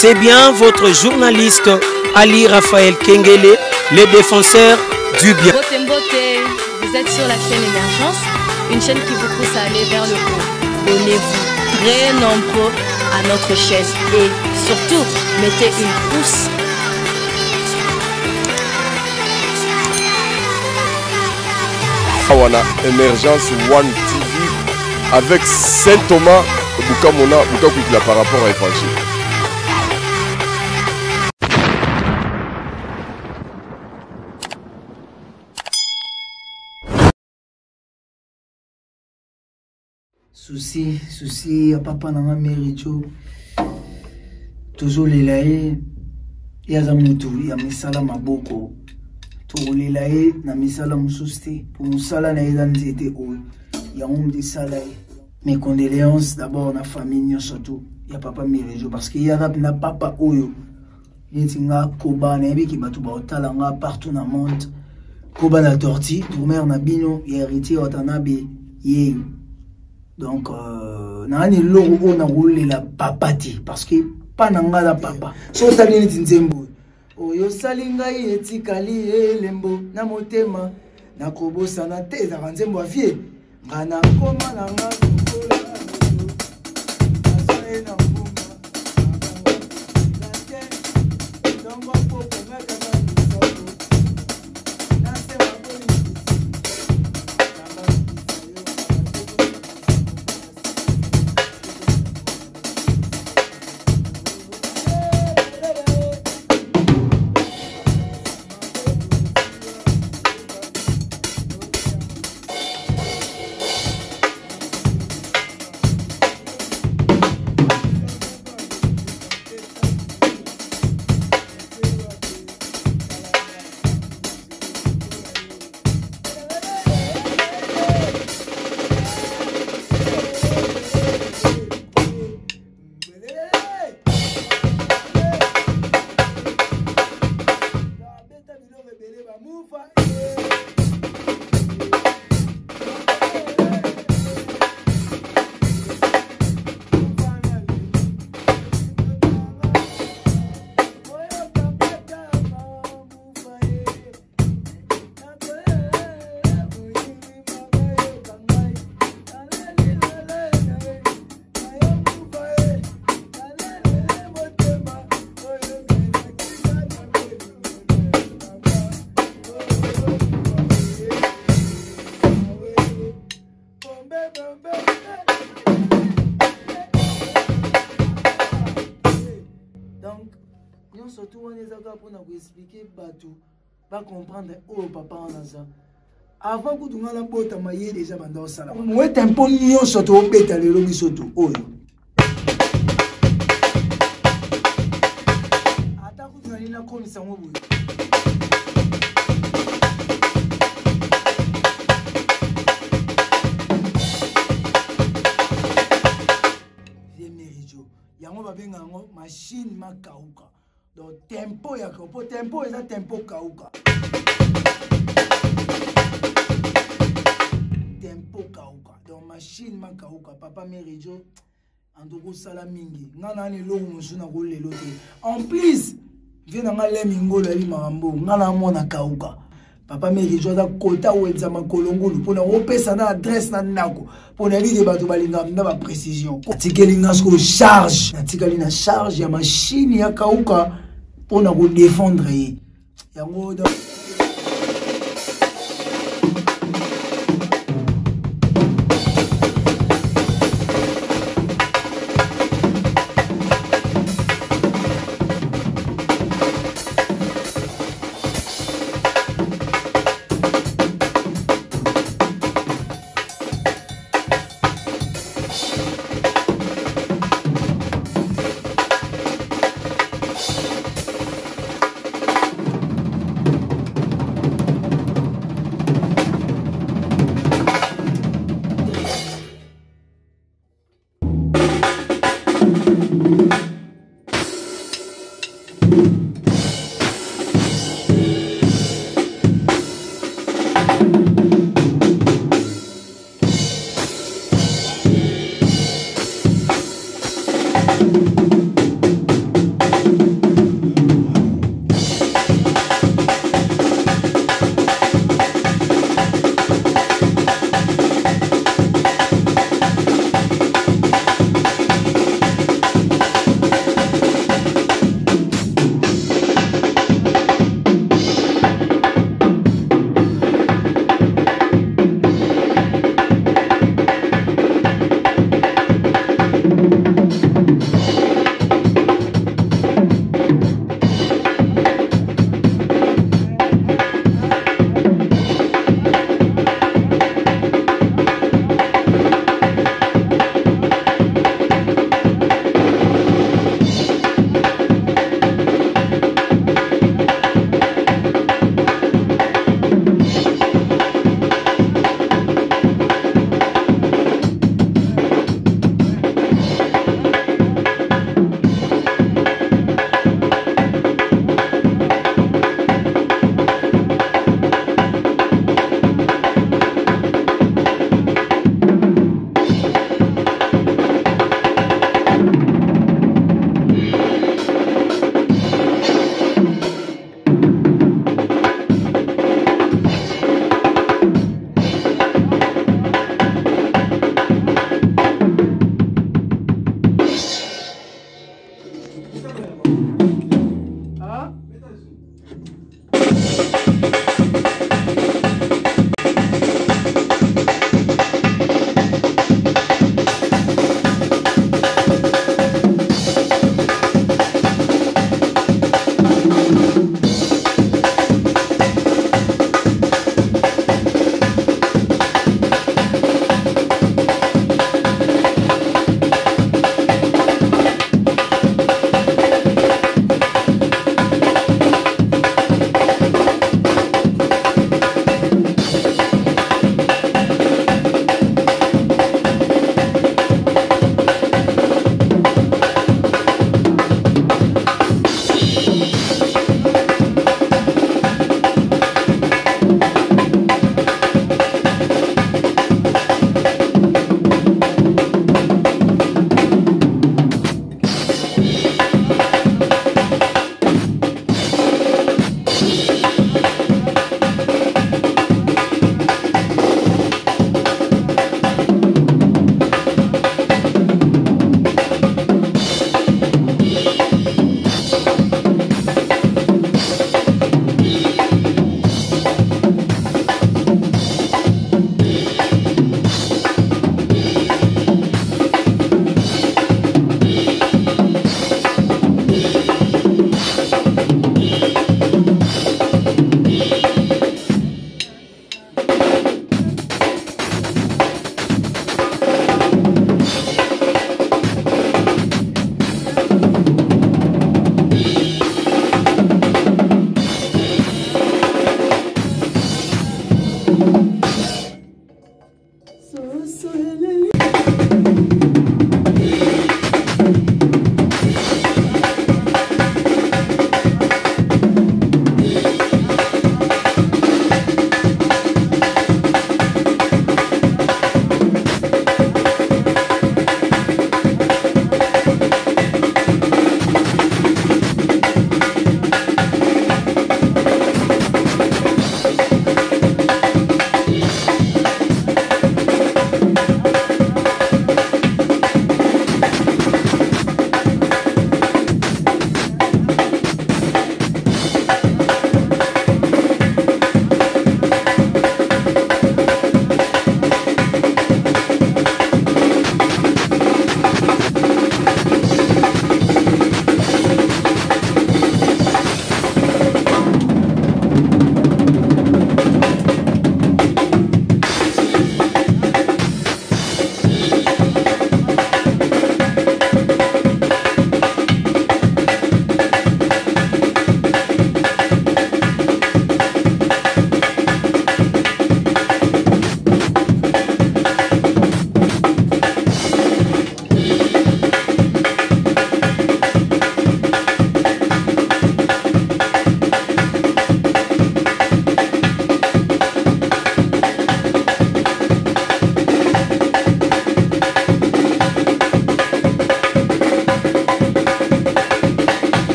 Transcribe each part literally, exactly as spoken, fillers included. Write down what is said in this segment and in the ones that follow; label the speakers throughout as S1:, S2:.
S1: C'est bien votre journaliste Ali Raphaël Kengele, le défenseur du bien.
S2: Bote Mbote, vous êtes sur la chaîne Émergence, une chaîne qui vous pousse à aller vers le haut. Abonnez-vous très nombreux à notre chaîne et surtout, mettez une pouce.
S3: Awana Émergence One T V avec Saint Thomas Bukamona Bukakukila par rapport à Évangile.
S4: Souci, souci, papa n'a pas mérité. Toujours les laïcs, il y a des gens qui ont mis ça là, beaucoup. Toujours les laïcs, ils ont mis ça là, pour nous, ça là, il y a des gens qui ont mis ça là. Mes condoléances d'abord à la famille, surtout. Il y a papa mérité. Parce qu'il y a des papa oyo. Il y a des Koba, qui ont partout dans le monde. Koba la tortue, pour mère Nabino, il y a hérité Watanabe, il donc, euh, nani loro on a roulé la papati parce que pas nanga la papa. So tali ni nzembo. Oyo salinga yeti kali elembo na motema na kobosa na teza nzembo afie. Ngana koma na ngana surtout on est là pour nous expliquer bateau pas comprendre oh papa on a ça avant que tu la bota maye déjà banda sala moi tempo nyo surtout au beta le lobi surtout oh ata ku tu na comme ça moi yango babenga yango machine makauka donc tempo ya ko tempo eza tempo kauka tempo kauka donc machine makauka papa merijo andoko sala mingi ngana ni lo musuna ko lelo te en plus vient nga le mingolo ali mambo ngana mona kauka papa merijo da kota wenza makolongulu pona opesa na adresse na nako pona lide bato balinga na ba précision tikeli ngasko charge tikeli na charge ya machine ya kauka pona ko défendre yango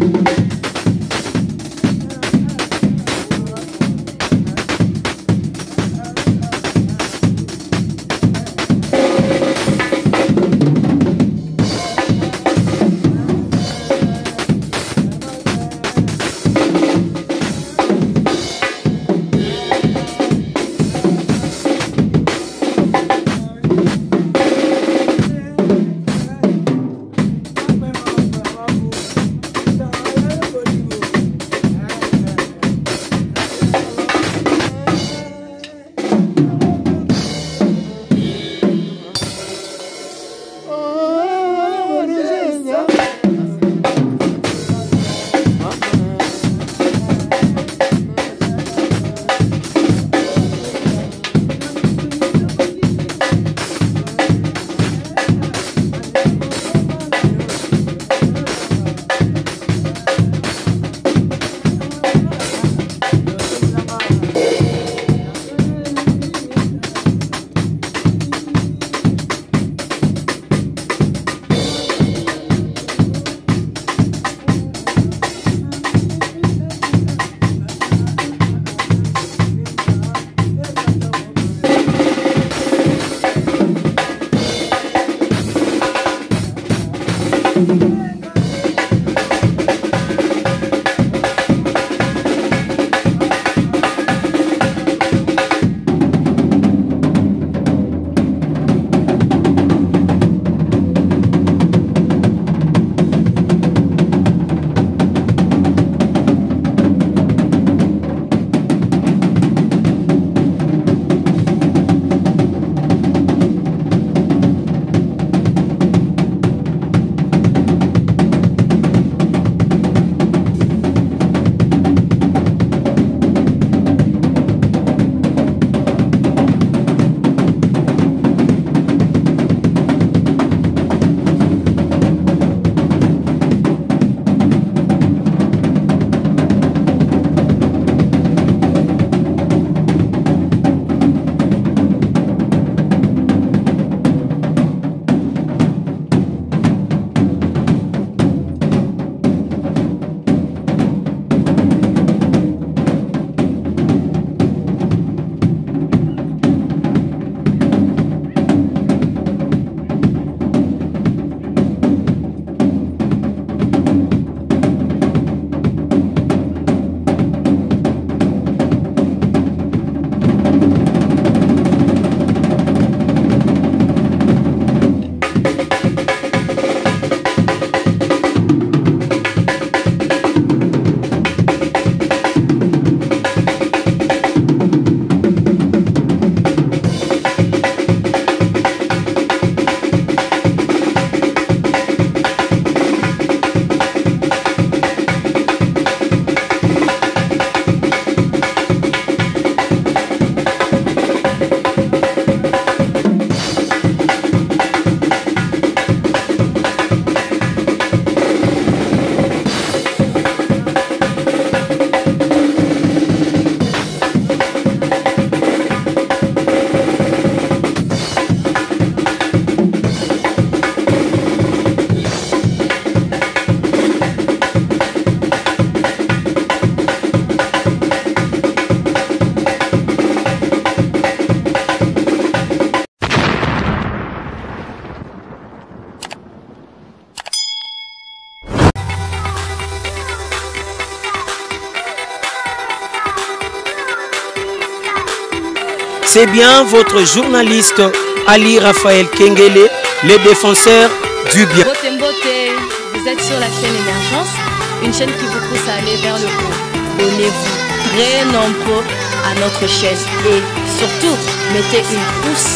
S1: C'est bien votre journaliste Ali Raphaël Kengele, le défenseur du bien.
S2: Mbote Mbote, vous êtes sur la chaîne Émergence, une chaîne qui vous pousse à aller vers le haut. Abonnez-vous très nombreux à notre chaîne et surtout, mettez une pouce.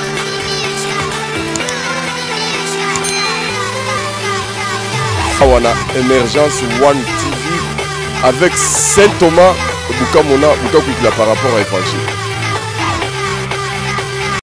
S3: Awana Émergence One T V avec Saint Thomas Bukamona Bukakwikila par rapport à Évangile.